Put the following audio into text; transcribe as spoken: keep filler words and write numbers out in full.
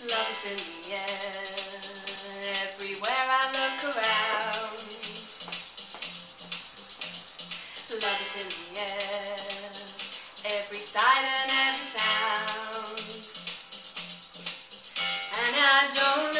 Love is in the air, everywhere I look around. Love is in the air, every sight and every sound. And I don't